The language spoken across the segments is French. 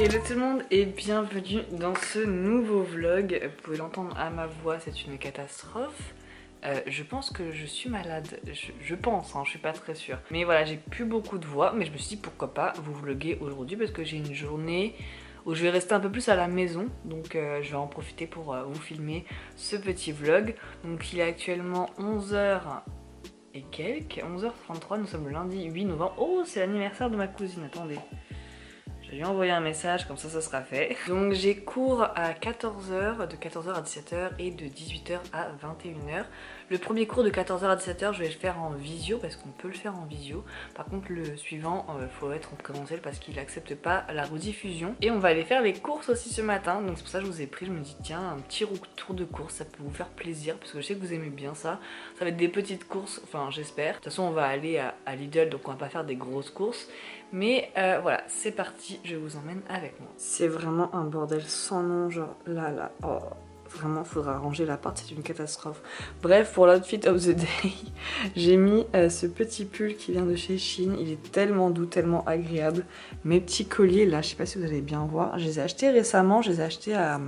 Hello tout le monde et bienvenue dans ce nouveau vlog. Vous pouvez l'entendre à ma voix, c'est une catastrophe. Je pense que je suis malade, je pense, hein, je suis pas très sûre. Mais voilà, j'ai plus beaucoup de voix, mais je me suis dit pourquoi pas vous vloguer aujourd'hui parce que j'ai une journée où je vais rester un peu plus à la maison. Donc je vais en profiter pour vous filmer ce petit vlog. Donc il est actuellement 11h et quelques, 11h33, nous sommes le lundi 8 novembre. Oh, c'est l'anniversaire de ma cousine, attendez. Je vais lui envoyer un message, comme ça sera fait. Donc j'ai cours à 14h, de 14h à 17h et de 18h à 21h. Le premier cours de 14h à 17h, je vais le faire en visio parce qu'on peut le faire en visio. Par contre le suivant, faut être en présentiel parce qu'il n'accepte pas la rediffusion. Et on va aller faire les courses aussi ce matin. Donc c'est pour ça que je vous ai pris, je me dis tiens, un petit tour de course, ça peut vous faire plaisir parce que je sais que vous aimez bien ça. Ça va être des petites courses, enfin j'espère. De toute façon on va aller à Lidl, donc on va pas faire des grosses courses. Mais voilà, c'est parti, je vous emmène avec moi. C'est vraiment un bordel sans nom, genre là, oh, vraiment faudra ranger l'appart, c'est une catastrophe. Bref, pour l'outfit of the day, j'ai mis ce petit pull qui vient de chez Shein, il est tellement doux, tellement agréable. Mes petits colliers là, je sais pas si vous allez bien voir, je les ai achetés récemment, je les ai achetés à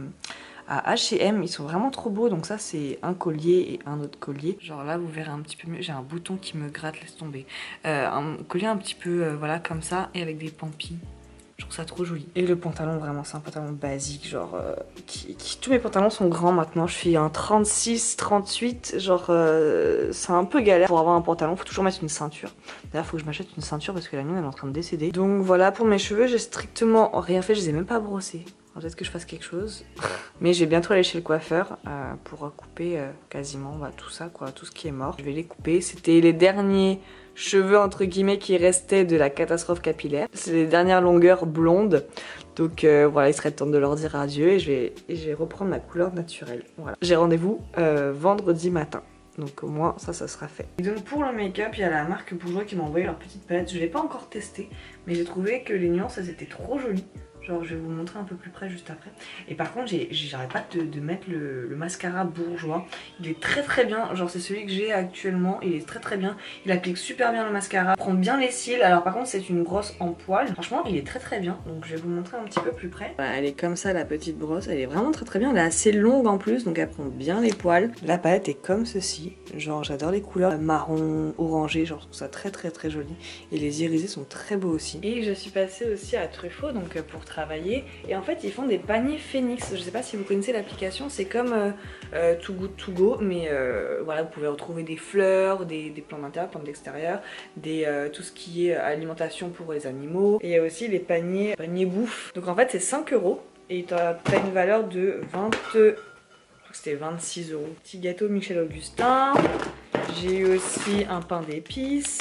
H&M, ils sont vraiment trop beaux. Donc ça c'est un collier et un autre collier. Genre là vous verrez un petit peu mieux, j'ai un bouton qui me gratte, laisse tomber. Un collier un petit peu voilà comme ça et avec des pampis. Je trouve ça trop joli. Et le pantalon, vraiment c'est un pantalon basique, genre tous mes pantalons sont grands maintenant. Je suis un 36, 38, genre c'est un peu galère pour avoir un pantalon. Faut toujours mettre une ceinture. D'ailleurs faut que je m'achète une ceinture parce que la mienne elle est en train de décéder. Donc voilà, pour mes cheveux j'ai strictement rien fait, je les ai même pas brossés. Peut-être que je fasse quelque chose. Mais je vais bientôt aller chez le coiffeur pour couper quasiment tout ça, quoi, tout ce qui est mort. Je vais les couper. C'était les derniers cheveux entre guillemets qui restaient de la catastrophe capillaire. C'est les dernières longueurs blondes. Donc voilà, il serait temps de leur dire adieu et je vais reprendre ma couleur naturelle. Voilà. J'ai rendez-vous vendredi matin. Donc au moins ça sera fait. Et donc pour le make-up, il y a la marque Bourjois qui m'a envoyé leur petite palette. Je ne l'ai pas encore testée, mais j'ai trouvé que les nuances elles étaient trop jolies. Genre je vais vous montrer un peu plus près juste après. Et par contre j'arrête pas de mettre le mascara Bourjois. Il est très bien, genre c'est celui que j'ai actuellement. Il est très bien, il applique super bien le mascara, prend bien les cils. Alors par contre c'est une brosse en poil. Franchement il est très bien, donc je vais vous montrer un petit peu plus près. Voilà, elle est comme ça la petite brosse, elle est vraiment très bien. Elle est assez longue en plus, donc elle prend bien les poils. La palette est comme ceci, genre j'adore les couleurs marron, orangé, genre je trouve ça très joli. Et les irisés sont très beaux aussi. Et je suis passée aussi à Truffaut, donc pour travailler, et en fait ils font des paniers Phoenix. Je sais pas si vous connaissez l'application, c'est comme Too Good To Go, mais voilà, vous pouvez retrouver des fleurs, des plantes d'intérieur, plantes d'extérieur, tout ce qui est alimentation pour les animaux, et il y a aussi les paniers bouffe. Donc en fait c'est 5 € et t'as une valeur de 20, je crois que c'était 26 €. Petit gâteau Michel Augustin. J'ai eu aussi un pain d'épices.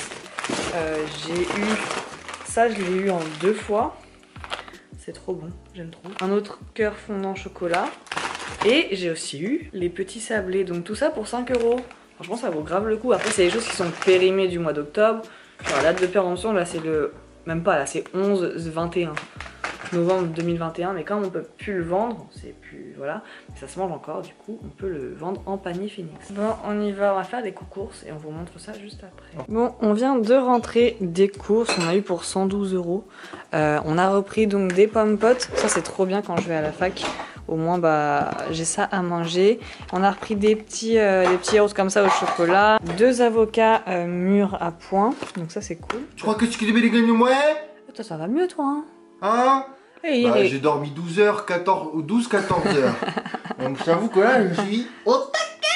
J'ai eu ça, je l'ai eu en 2 fois. C'est trop bon, j'aime trop. Un autre cœur fondant chocolat. Et j'ai aussi eu les petits sablés. Donc tout ça pour 5 €. Franchement ça vaut grave le coup. Après c'est des choses qui sont périmées du mois d'octobre. Genre la date de péremption là c'est le... Même pas là, c'est 11-21 novembre 2021. Mais comme on peut plus le vendre, c'est plus... Voilà. Mais ça se mange encore, du coup on peut le vendre en panier Phoenix. Bon on y va, on va faire des courses et on vous montre ça juste après. Bon on vient de rentrer des courses, on a eu pour 112 €. On a repris donc des pommes potes, ça c'est trop bien quand je vais à la fac. Au moins j'ai ça à manger. On a repris des petits yaourts comme ça au chocolat. 2 avocats mûrs à point, donc ça c'est cool. Je crois que tu devais les gagner moi. Toi ça va mieux toi hein? Hein? Hey, bah, j'ai dormi 12 heures, 12-14 heures. Donc j'avoue que là je suis au taquet.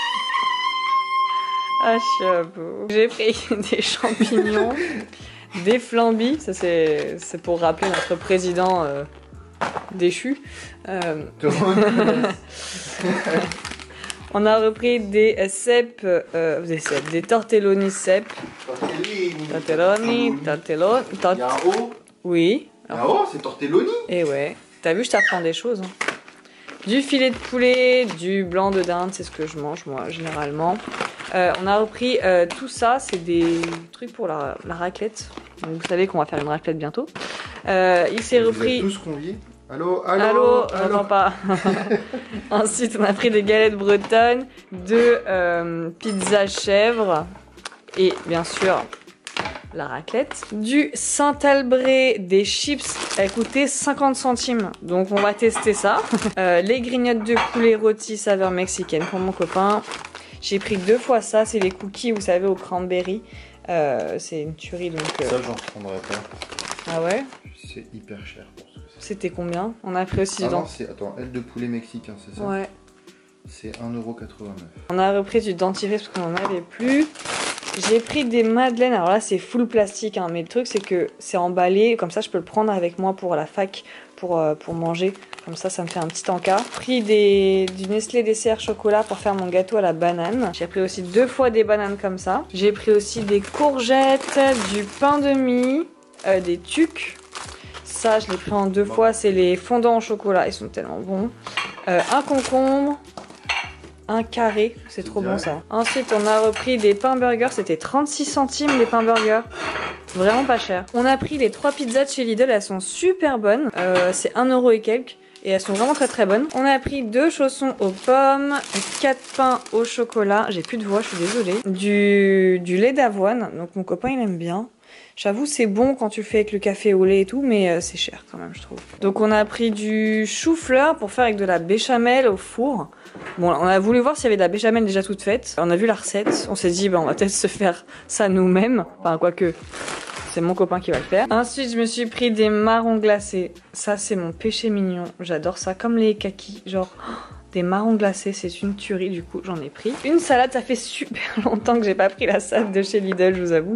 Ah chapeau. J'ai pris des champignons, des flambis, ça c'est pour rappeler notre président déchu. On a repris des cèpes, des tortelloni cèpes. Tortelloni. Yao. Oui. Yao, c'est tortelloni. Et ouais. T'as vu, je t'apprends des choses. Hein. Du filet de poulet, du blanc de dinde, c'est ce que je mange moi généralement. On a repris tout ça, c'est des trucs pour la raclette. Donc vous savez qu'on va faire une raclette bientôt. Il s'est repris... Vous êtes tous conviés. Allô, j'entends pas. Ensuite, on a pris des galettes bretonnes, 2 pizzas chèvres et bien sûr la raclette. Du Saint-Albré, des chips, elle coûtait 50 centimes. Donc on va tester ça. Les grignottes de poulet rôti saveur mexicaine pour mon copain. J'ai pris 2 fois ça, c'est les cookies, vous savez, au cranberry. C'est une tuerie donc... Ça, j'en reprendrai pas. Ah ouais? C'est hyper cher pour ce que c'est. C'était combien? On a pris aussi... Non, c'est... Attends, aile de poulet mexicain, c'est ça? Ouais. C'est 1,89 €. On a repris du dentifrice parce qu'on n'en avait plus. J'ai pris des madeleines, alors là c'est full plastique, hein, mais le truc c'est que c'est emballé, comme ça je peux le prendre avec moi pour la fac, pour manger. Comme ça me fait un petit encas. J'ai pris du Nestlé dessert chocolat pour faire mon gâteau à la banane. J'ai pris aussi 2 fois des bananes comme ça. J'ai pris aussi des courgettes, du pain de mie, des tucs. Ça je l'ai pris en 2 fois, c'est les fondants au chocolat, ils sont tellement bons. Un concombre. Un carré, c'est trop bon ça. Ensuite, on a repris des pains burgers, c'était 36 centimes les pains burgers. Vraiment pas cher. On a pris les 3 pizzas de chez Lidl, elles sont super bonnes. C'est 1 € et quelques. Et elles sont vraiment très très bonnes. On a pris 2 chaussons aux pommes, 4 pains au chocolat. J'ai plus de voix, je suis désolée. Du lait d'avoine, donc mon copain il aime bien. J'avoue c'est bon quand tu le fais avec le café au lait et tout, mais c'est cher quand même je trouve. Donc on a pris du chou-fleur pour faire avec de la béchamel au four. Bon, on a voulu voir s'il y avait de la béchamel déjà toute faite. On a vu la recette, on s'est dit bah on va peut-être se faire ça nous-mêmes. Enfin quoique, c'est mon copain qui va le faire. Ensuite je me suis pris des marrons glacés. Ça c'est mon péché mignon, j'adore ça, comme les kakis, genre... Des marrons glacés, c'est une tuerie, du coup j'en ai pris. Une salade, ça fait super longtemps que j'ai pas pris la salade de chez Lidl, je vous avoue.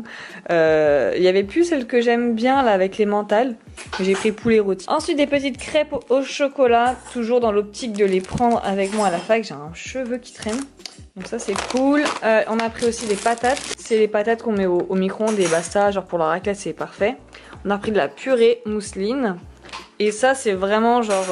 Il y avait plus celle que j'aime bien là avec les mentales. J'ai pris poulet rôti. Ensuite des petites crêpes au chocolat, toujours dans l'optique de les prendre avec moi à la fac. J'ai un cheveu qui traîne. Donc ça c'est cool. On a pris aussi des patates. C'est les patates qu'on met au micro-ondes et basta, genre pour la raclette c'est parfait. On a pris de la purée mousseline. Et ça c'est vraiment genre...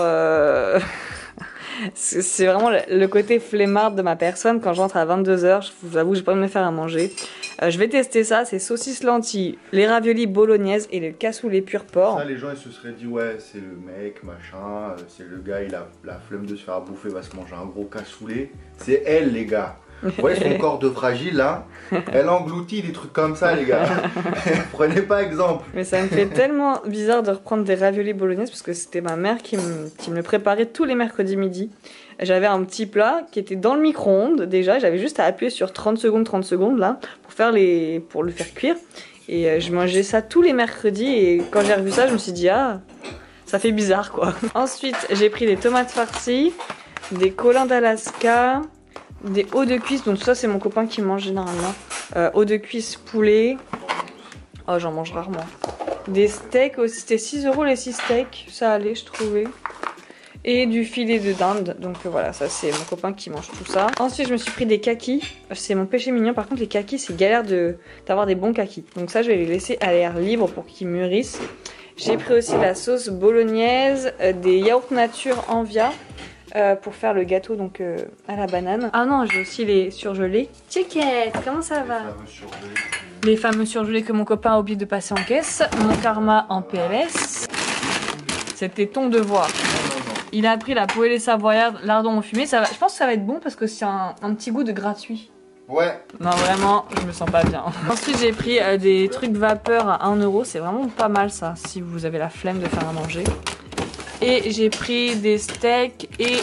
C'est vraiment le côté flemmard de ma personne. Quand j'entre à 22 h, je vous avoue, j'ai pas envie de me faire à manger. Je vais tester ça, c'est saucisses lentilles, les raviolis bolognaises et le cassoulet pur porc. Ça, les gens ils se seraient dit ouais, c'est le mec, machin, c'est le gars, il a la flemme de se faire bouffer, va se manger un gros cassoulet. C'est elle, les gars. Vous voyez son corps de fragile là, elle engloutit des trucs comme ça, les gars. Prenez pas exemple. Mais ça me fait tellement bizarre de reprendre des raviolis bolognaises parce que c'était ma mère qui me le préparait tous les mercredis midi. J'avais un petit plat qui était dans le micro-ondes déjà, j'avais juste à appuyer sur 30 secondes là pour le faire cuire. Et je mangeais ça tous les mercredis et quand j'ai revu ça, je me suis dit ah, ça fait bizarre quoi. Ensuite, j'ai pris des tomates farcies, des colins d'Alaska, des os de cuisse, donc tout ça c'est mon copain qui mange généralement. Os de cuisse poulet. Oh j'en mange rarement. Des steaks aussi, c'était 6 € les 6 steaks, ça allait je trouvais. Et du filet de dinde, donc voilà, ça c'est mon copain qui mange tout ça. Ensuite je me suis pris des kakis, c'est mon péché mignon, par contre les kakis c'est galère d'avoir des bons kakis. Donc ça je vais les laisser à l'air libre pour qu'ils mûrissent. J'ai pris aussi la sauce bolognaise, des yaourts nature Envia. Pour faire le gâteau donc à la banane. Ah non, j'ai aussi les surgelés. Checkette, comment ça va? Les fameux surgelés que mon copain a oublié de passer en caisse. Mon karma en PLS. C'était ton devoir. Il a pris la poêlée savoyarde, lardon au fumé. Ça va, je pense que ça va être bon parce que c'est un petit goût de gratuit. Ouais. Non vraiment, je me sens pas bien. Ensuite j'ai pris des trucs vapeur à 1 €. C'est vraiment pas mal ça, si vous avez la flemme de faire à manger. Et j'ai pris des steaks et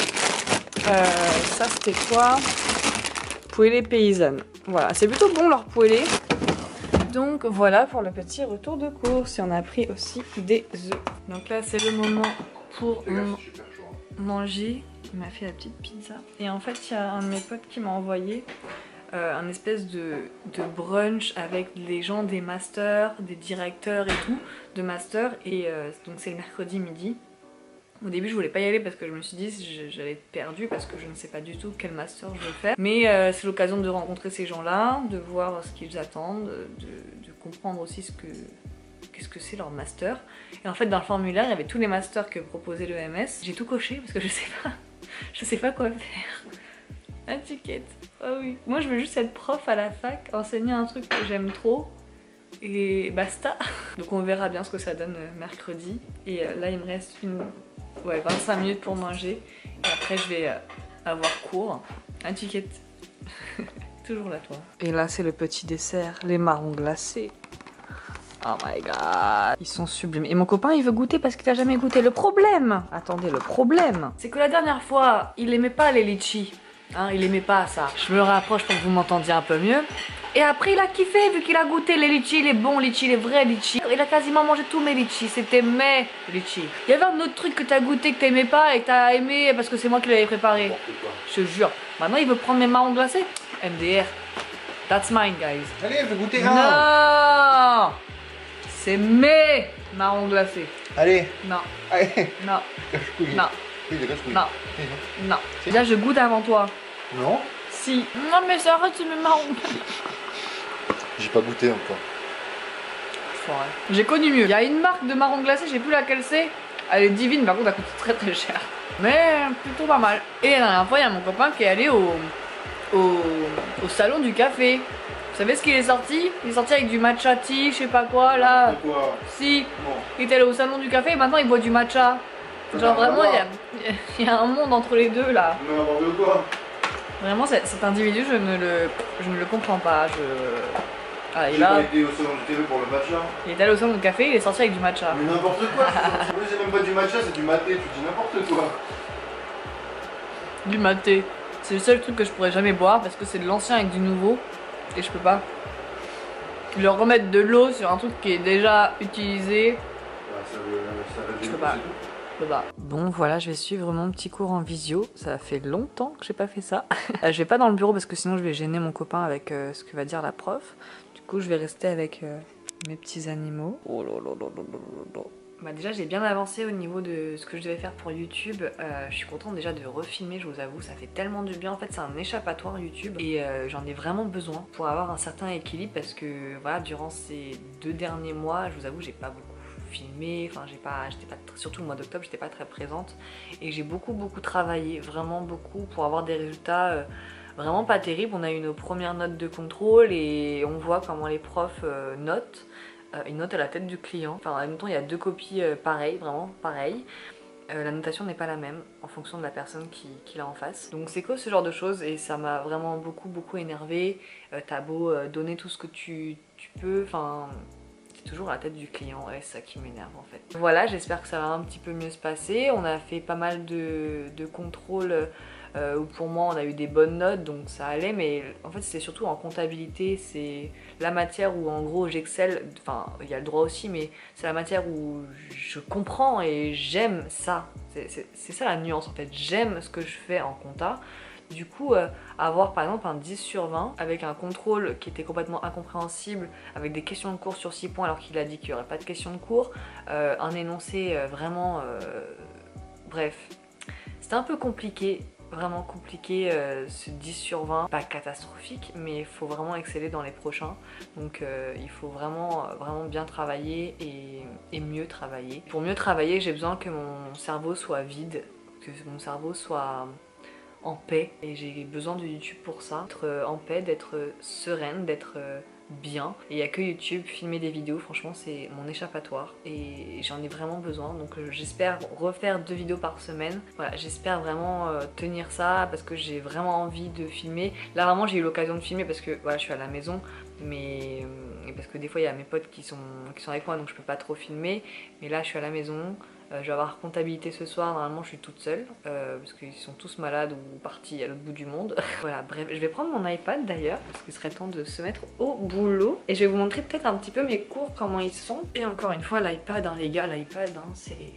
ça c'était quoi? Poêlée paysanne. Voilà, c'est plutôt bon leur poêlée. Donc voilà pour le petit retour de course. Et on a pris aussi des œufs. Donc là c'est le moment pour manger. Il m'a fait la petite pizza. Et en fait il y a un de mes potes qui m'a envoyé un espèce de brunch avec les gens des masters, des directeurs et tout, de master. Et donc c'est le mercredi midi. Au début je voulais pas y aller parce que je me suis dit j'allais être perdue parce que je ne sais pas du tout quel master je veux faire. Mais c'est l'occasion de rencontrer ces gens-là, de voir ce qu'ils attendent, de comprendre aussi qu'est-ce que c'est leur master. Et en fait dans le formulaire il y avait tous les masters que proposait l'EMS. J'ai tout coché parce que je sais pas quoi faire. Un ticket. Oh oui. Moi je veux juste être prof à la fac, enseigner un truc que j'aime trop. Et basta. Donc on verra bien ce que ça donne mercredi. Et là il me reste 25 minutes pour manger. Et après je vais avoir cours. Un ticket. Toujours là toi. Et là c'est le petit dessert, les marrons glacés. Oh my god, ils sont sublimes. Et mon copain il veut goûter parce qu'il a jamais goûté. Le problème, attendez, le problème, c'est que la dernière fois, il aimait pas les litchis. Hein, il aimait pas ça. Je me rapproche pour que vous m'entendiez un peu mieux. Et après il a kiffé vu qu'il a goûté les litchis, les bons litchis, les vrais litchis. Il a quasiment mangé tous mes litchis, c'était mes litchis. Il y avait un autre truc que t'as goûté que t'aimais pas et que t'as aimé parce que c'est moi qui l'avais préparé. Je te jure. Maintenant il veut prendre mes marrons glacés. MDR. That's mine guys. Allez, je vais goûter Non, c'est mes marrons glacés. Allez. Non. Allez. Non. Cache-couille. Non. Oui, des cache-couilles. Non. Non. Déjà je goûte avant toi. Non. Si. Non mais ça arrête, c'est mes marrons. J'ai pas goûté encore. J'ai connu mieux. Il y a une marque de marrons glacés, je sais plus laquelle c'est. Elle est divine, par contre elle coûte très très cher. Mais plutôt pas mal. Et la dernière fois, il y a mon copain qui est allé au salon du café. Vous savez ce qu'il est sorti? Il est sorti avec du matcha tea, je sais pas quoi là. Quoi? Si. Bon. Il était allé au salon du café et maintenant il boit du matcha. Genre vraiment, il y a un monde entre les deux là. N'importe quoi. Vraiment, cet individu, je ne le comprends pas. Ah, J'ai pas été au salon du TV pour le matcha. Il est allé au salon du café, il est sorti avec du matcha. Mais n'importe quoi. C'est même pas du matcha, c'est du maté. Tu dis n'importe quoi. Du maté. C'est le seul truc que je pourrais jamais boire parce que c'est de l'ancien avec du nouveau. Et je peux pas. Leur remettre de l'eau sur un truc qui est déjà utilisé. Je peux pas. Bon voilà, je vais suivre mon petit cours en visio. Ça fait longtemps que j'ai pas fait ça. Je vais pas dans le bureau parce que sinon je vais gêner mon copain avec ce que va dire la prof. Du coup je vais rester avec mes petits animaux. Oh là là là là là là. Bah déjà j'ai bien avancé au niveau de ce que je devais faire pour YouTube. Je suis contente déjà de refilmer, je vous avoue, ça fait tellement du bien. En fait c'est un échappatoire YouTube et j'en ai vraiment besoin pour avoir un certain équilibre parce que voilà, durant ces 2 derniers mois, je vous avoue, j'ai pas beaucoup filmé, enfin j'étais pas, surtout le mois d'octobre, j'étais pas très présente et j'ai beaucoup travaillé, vraiment beaucoup pour avoir des résultats vraiment pas terribles. On a eu nos premières notes de contrôle et on voit comment les profs notent. Ils notent à la tête du client. Enfin, en même temps, il y a 2 copies pareilles, vraiment pareilles. La notation n'est pas la même en fonction de la personne qui l'a en face. Donc c'est quoi ce genre de choses et ça m'a vraiment beaucoup énervé. T'as beau donner tout ce que tu peux, enfin c'est toujours à la tête du client et c'est ça qui m'énerve en fait. Voilà, j'espère que ça va un petit peu mieux se passer. On a fait pas mal de contrôles où pour moi on a eu des bonnes notes donc ça allait, mais en fait c'était surtout en comptabilité, c'est la matière où en gros j'excelle, enfin il y a le droit aussi mais c'est la matière où je comprends et j'aime ça, c'est ça la nuance en fait, j'aime ce que je fais en compta. Du coup, avoir par exemple un 10 sur 20 avec un contrôle qui était complètement incompréhensible, avec des questions de cours sur 6 points alors qu'il a dit qu'il n'y aurait pas de questions de cours, un énoncé vraiment... bref, c'était un peu compliqué, vraiment compliqué ce 10 sur 20, pas catastrophique, mais il faut vraiment exceller dans les prochains. Donc il faut vraiment bien travailler et mieux travailler. Pour mieux travailler, j'ai besoin que mon cerveau soit vide, que mon cerveau soit en paix et j'ai besoin de YouTube pour ça, d'être en paix, d'être sereine, d'être bien. Et il n'y a que YouTube, filmer des vidéos, franchement c'est mon échappatoire et j'en ai vraiment besoin. Donc j'espère refaire 2 vidéos par semaine. Voilà, j'espère vraiment tenir ça parce que j'ai vraiment envie de filmer. Là vraiment j'ai eu l'occasion de filmer parce que voilà, je suis à la maison, mais parce que des fois il y a mes potes qui sont avec moi donc je peux pas trop filmer. Mais là je suis à la maison. Je vais avoir comptabilité ce soir, normalement je suis toute seule parce qu'ils sont tous malades ou partis à l'autre bout du monde. Voilà, bref, je vais prendre mon iPad d'ailleurs parce qu'il serait temps de se mettre au boulot. Et je vais vous montrer peut-être un petit peu mes cours, comment ils sont. Et encore une fois, l'iPad, hein, les gars, l'iPad, hein,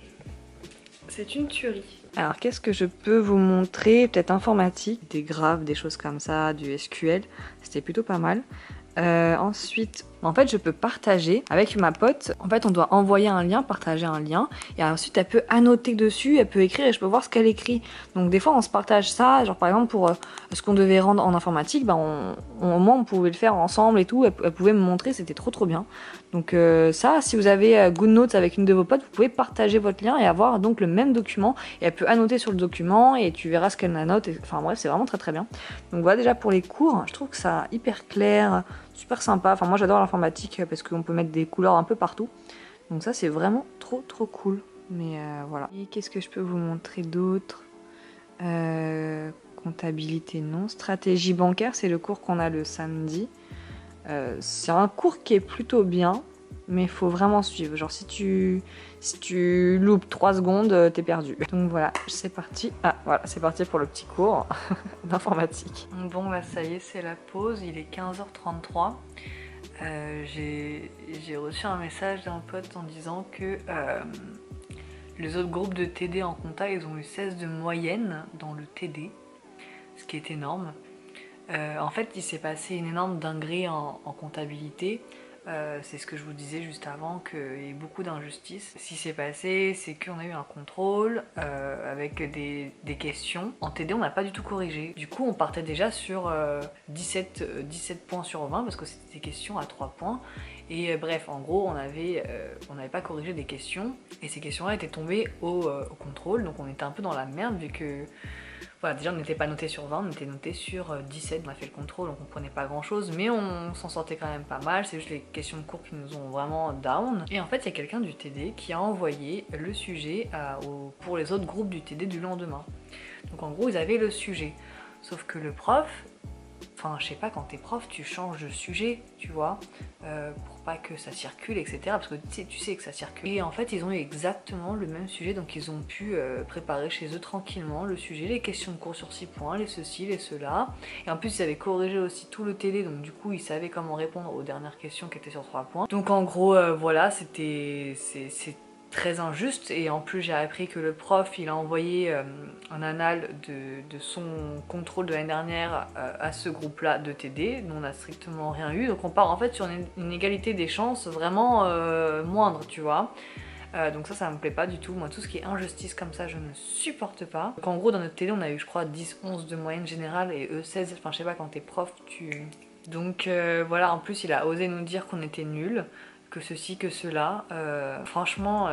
c'est une tuerie. Alors qu'est-ce que je peux vous montrer? Peut-être informatique, des graphes, des choses comme ça, du SQL, c'était plutôt pas mal. Ensuite, en fait je peux partager avec ma pote. En fait on doit envoyer un lien, partager un lien et ensuite elle peut annoter dessus, elle peut écrire et je peux voir ce qu'elle écrit. Donc des fois on se partage ça, genre par exemple pour ce qu'on devait rendre en informatique, bah au moins on pouvait le faire ensemble et tout, elle pouvait me montrer, c'était trop bien. Donc ça, si vous avez GoodNotes avec une de vos potes, vous pouvez partager votre lien et avoir donc le même document et elle peut annoter sur le document et tu verras ce qu'elle annote, enfin bref c'est vraiment très bien. Donc voilà, déjà pour les cours, je trouve que ça hyper clair, super sympa. Enfin moi j'adore l'informatique parce qu'on peut mettre des couleurs un peu partout. Donc ça c'est vraiment trop cool. Mais voilà. Et qu'est-ce que je peux vous montrer d'autre? Comptabilité non. Stratégie bancaire, c'est le cours qu'on a le samedi. C'est un cours qui est plutôt bien. Mais il faut vraiment suivre. Genre si tu loupes 3 secondes, t'es perdu. Donc voilà, c'est parti. Ah voilà, c'est parti pour le petit cours d'informatique. Bon bah ça y est, c'est la pause, il est 15h33. J'ai reçu un message d'un pote en disant que les autres groupes de TD en compta, ils ont eu 16 de moyenne dans le TD, ce qui est énorme. En fait, il s'est passé une énorme dinguerie en comptabilité. C'est ce que je vous disais juste avant, qu'il y a eu beaucoup d'injustices. Ce qui s'est passé, c'est qu'on a eu un contrôle avec des questions. En TD, on n'a pas du tout corrigé. Du coup, on partait déjà sur 17 points sur 20 parce que c'était des questions à 3 points. Et bref, en gros, on n'avait pas corrigé des questions. Et ces questions-là étaient tombées au contrôle. Donc on était un peu dans la merde vu que... Voilà, déjà on n'était pas noté sur 20, on était noté sur 17, on a fait le contrôle, on comprenait pas grand chose, mais on s'en sortait quand même pas mal, c'est juste les questions de cours qui nous ont vraiment down. Et en fait il y a quelqu'un du TD qui a envoyé le sujet pour les autres groupes du TD du lendemain. Donc en gros ils avaient le sujet, sauf que le prof, enfin je sais pas, quand t'es prof tu changes de sujet, tu vois, pour pas que ça circule, etc. Parce que tu sais que ça circule. Et en fait ils ont eu exactement le même sujet, donc ils ont pu préparer chez eux tranquillement le sujet, les questions de cours sur 6 points, les ceci, les cela. Et en plus ils avaient corrigé aussi tout le TD, donc du coup ils savaient comment répondre aux dernières questions qui étaient sur 3 points. Donc en gros voilà, c'est très injuste. Et en plus j'ai appris que le prof il a envoyé un annal de son contrôle de l'année dernière à ce groupe là de TD. Nous on n'a strictement rien eu, donc on part en fait sur une égalité des chances vraiment moindre, tu vois. Donc ça me plaît pas du tout. Moi tout ce qui est injustice comme ça je ne supporte pas. Donc en gros dans notre TD on a eu je crois 10-11 de moyenne générale et eux 16, enfin je sais pas, quand t'es prof tu... Donc voilà, en plus il a osé nous dire qu'on était nuls, que ceci, que cela. Franchement,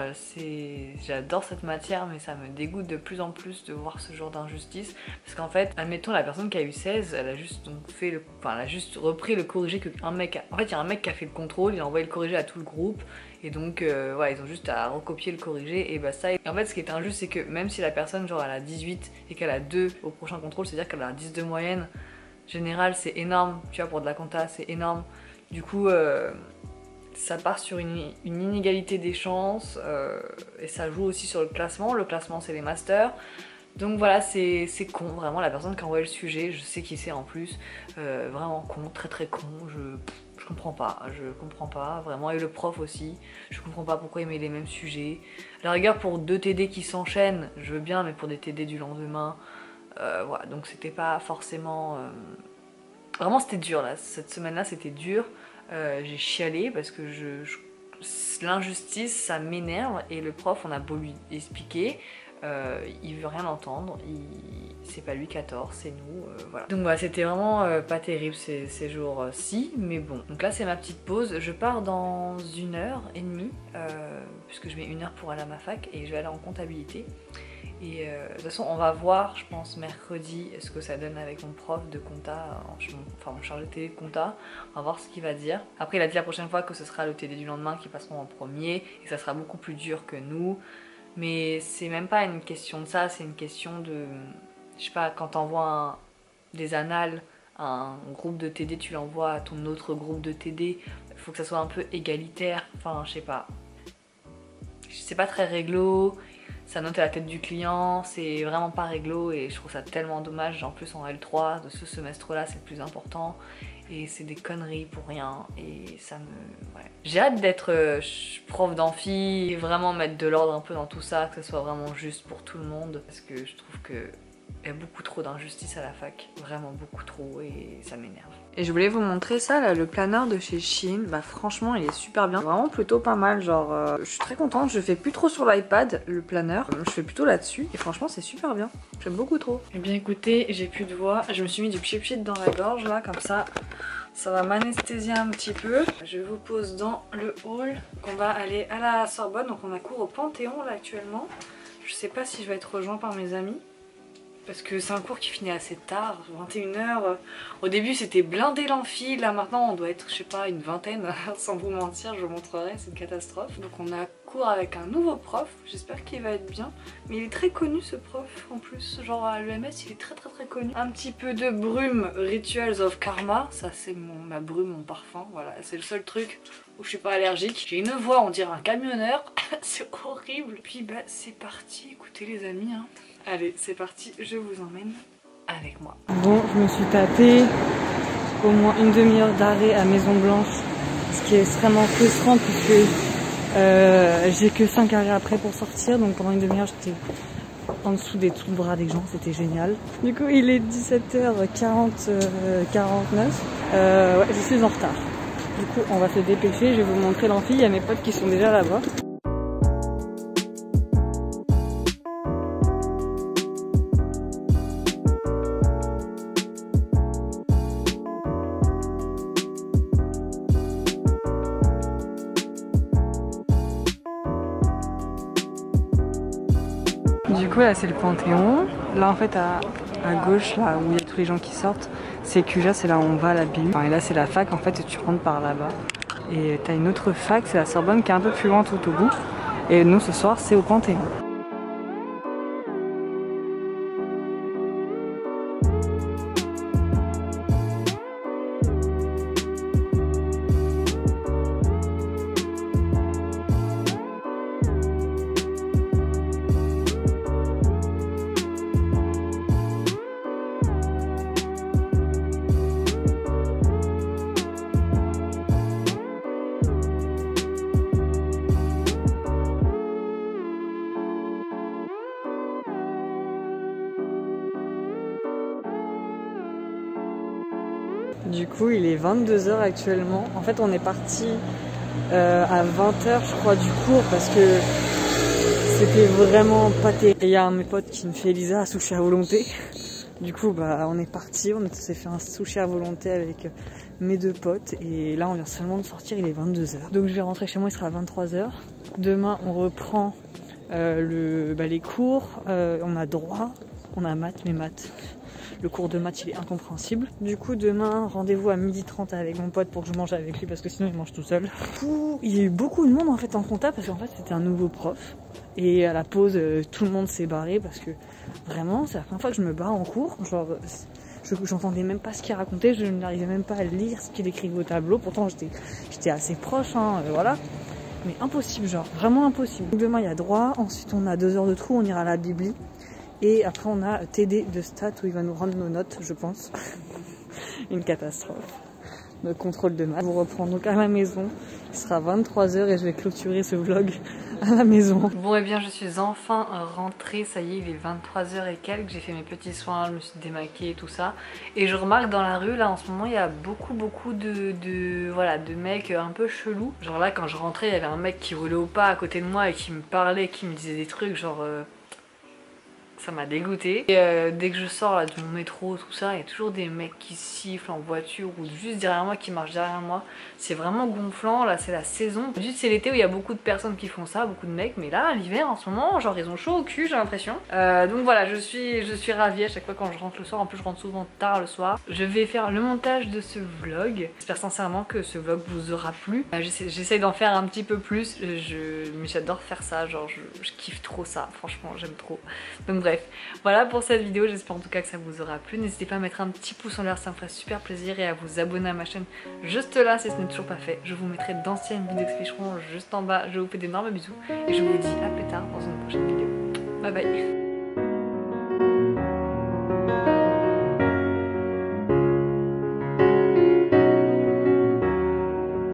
j'adore cette matière, mais ça me dégoûte de plus en plus de voir ce genre d'injustice. Parce qu'en fait, admettons la personne qui a eu 16, elle a juste donc elle a juste repris le corrigé qu'un mec a... En fait, il y a un mec qui a fait le contrôle, il a envoyé le corrigé à tout le groupe. Et donc, ouais, ils ont juste à recopier le corrigé et bah ça. Et en fait, ce qui est injuste, c'est que même si la personne, genre, elle a 18 et qu'elle a 2 au prochain contrôle, c'est-à-dire qu'elle a 10 de moyenne générale, c'est énorme, tu vois, pour de la compta, c'est énorme. Du coup, ça part sur une inégalité des chances et ça joue aussi sur le classement. Le classement, c'est les masters. Donc voilà, c'est con, vraiment, la personne qui a envoyé le sujet, je sais qui c'est en plus, vraiment con, très très con, je comprends pas, vraiment, et le prof aussi, je comprends pas pourquoi il met les mêmes sujets. À la rigueur, pour 2 TD qui s'enchaînent, je veux bien, mais pour des TD du lendemain, voilà, donc c'était pas forcément... Vraiment c'était dur là, cette semaine-là c'était dur, j'ai chialé parce que l'injustice ça m'énerve et le prof, on a beau lui expliquer, il veut rien entendre, c'est pas lui qui a tort, c'est nous, voilà. Donc voilà, c'était vraiment pas terrible ces jours-ci, mais bon. Donc là c'est ma petite pause, je pars dans 1h30, puisque je mets 1 heure pour aller à ma fac et je vais aller en comptabilité. Et de toute façon on va voir, je pense mercredi, ce que ça donne avec mon prof de compta, enfin mon chargé de TD de compta, on va voir ce qu'il va dire. Après il a dit la prochaine fois que ce sera le TD du lendemain qui passeront en premier et que ça sera beaucoup plus dur que nous. Mais c'est même pas une question de ça, c'est une question de... Je sais pas, quand t'envoies des annales à un groupe de TD, tu l'envoies à ton autre groupe de TD, il faut que ça soit un peu égalitaire, enfin je sais pas. C'est pas très réglo. Ça note à la tête du client, c'est vraiment pas réglo et je trouve ça tellement dommage. En plus en L3 de ce semestre là c'est le plus important et c'est des conneries pour rien et ça me... Ouais. J'ai hâte d'être prof d'amphi et vraiment mettre de l'ordre un peu dans tout ça, que ce soit vraiment juste pour tout le monde parce que je trouve que il y a beaucoup trop d'injustice à la fac, vraiment beaucoup trop et ça m'énerve. Et je voulais vous montrer ça là, le planeur de chez Shein, bah franchement il est super bien, vraiment plutôt pas mal, genre je suis très contente, je fais plus trop sur l'iPad le planeur, je fais plutôt là-dessus et franchement c'est super bien, j'aime beaucoup trop. Et bien écoutez, j'ai plus de voix, je me suis mis du pchit dans la gorge là comme ça va m'anesthésier un petit peu. Je vous pose dans le hall, on va aller à la Sorbonne, donc on a cours au Panthéon là actuellement. Je sais pas si je vais être rejoint par mes amis. Parce que c'est un cours qui finit assez tard, 21h. Au début c'était blindé l'amphi, là maintenant on doit être, je sais pas, une vingtaine, sans vous mentir, je vous montrerai, c'est une catastrophe. Donc on a cours avec un nouveau prof, j'espère qu'il va être bien. Mais il est très connu ce prof en plus, genre à l'EMS il est très connu. Un petit peu de brume, Rituals of Karma, ça c'est ma brume, mon parfum, voilà, c'est le seul truc ou je suis pas allergique. J'ai une voix, on dirait un camionneur, c'est horrible. Puis bah c'est parti, écoutez les amis, hein. Allez c'est parti, je vous emmène avec moi. Bon, je me suis tapé au moins une demi-heure d'arrêt à Maison Blanche, ce qui est extrêmement frustrant puisque j'ai que 5 arrêts après pour sortir, donc pendant une demi-heure j'étais en dessous des trous de bras des gens, c'était génial. Du coup il est 17h49, ouais, je suis en retard. Du coup on va se dépêcher, je vais vous montrer l'amphi, il y a mes potes qui sont déjà là-bas. Du coup là c'est le Panthéon, là en fait à gauche là où il y a tous les gens qui sortent, c'est QJA, c'est là où on va à la BU. Enfin, et là c'est la fac en fait et tu rentres par là-bas. Et t'as une autre fac, c'est la Sorbonne qui est un peu plus loin tout au bout. Et nous ce soir c'est au Panthéon. Du coup il est 22h actuellement. En fait on est parti à 20h je crois du cours parce que c'était vraiment pas terrible. Et il y a un de mes potes qui me fait Elisa à sushi à volonté. Du coup bah on est parti, on s'est fait un sushi à volonté avec mes deux potes. Et là on vient seulement de sortir, il est 22h. Donc je vais rentrer chez moi, il sera 23h. Demain on reprend les cours, on a droit, on a maths, mais maths. Le cours de maths il est incompréhensible. Du coup demain rendez-vous à 12h30 avec mon pote pour que je mange avec lui parce que sinon il mange tout seul. Il y a eu beaucoup de monde en fait en compta parce qu'en fait c'était un nouveau prof. Et à la pause tout le monde s'est barré parce que vraiment c'est la première fois que je me barre en cours. Genre j'entendais même pas ce qu'il racontait, je n'arrivais même pas à lire ce qu'il écrivait au tableau. Pourtant j'étais assez proche, hein, voilà. Mais impossible, genre vraiment impossible. Demain il y a droit, ensuite on a 2 heures de trou, on ira à la bibli. Et après on a TD de stats où il va nous rendre nos notes, je pense. Une catastrophe. Le contrôle de maths. Je vous reprends donc à la maison. Il sera 23h et je vais clôturer ce vlog à la maison. Bon et bien je suis enfin rentrée, ça y est il est 23h et quelques. J'ai fait mes petits soins, je me suis démaquillée et tout ça. Et je remarque dans la rue là en ce moment il y a beaucoup de mecs un peu chelous. Genre là quand je rentrais il y avait un mec qui roulait au pas à côté de moi et qui me parlait, qui me disait des trucs genre... Ça m'a dégoûté. Et dès que je sors là de mon métro, tout ça, il y a toujours des mecs qui sifflent en voiture ou juste derrière moi, qui marchent derrière moi. C'est vraiment gonflant, là c'est la saison. Juste c'est l'été où il y a beaucoup de personnes qui font ça, beaucoup de mecs. Mais là, l'hiver en ce moment, genre ils ont chaud au cul, j'ai l'impression. Donc voilà, je suis ravie à chaque fois quand je rentre le soir. En plus je rentre souvent tard le soir. Je vais faire le montage de ce vlog. J'espère sincèrement que ce vlog vous aura plu. J'essaie d'en faire un petit peu plus. Mais j'adore faire ça, genre je kiffe trop ça. Franchement, j'aime trop. Donc bref, voilà pour cette vidéo, j'espère en tout cas que ça vous aura plu. N'hésitez pas à mettre un petit pouce en l'air, ça me ferait super plaisir, et à vous abonner à ma chaîne juste là si ce n'est toujours pas fait. Je vous mettrai d'anciennes vidéos qui s'afficheront juste en bas. Je vous fais d'énormes bisous et je vous dis à plus tard dans une prochaine vidéo. Bye bye.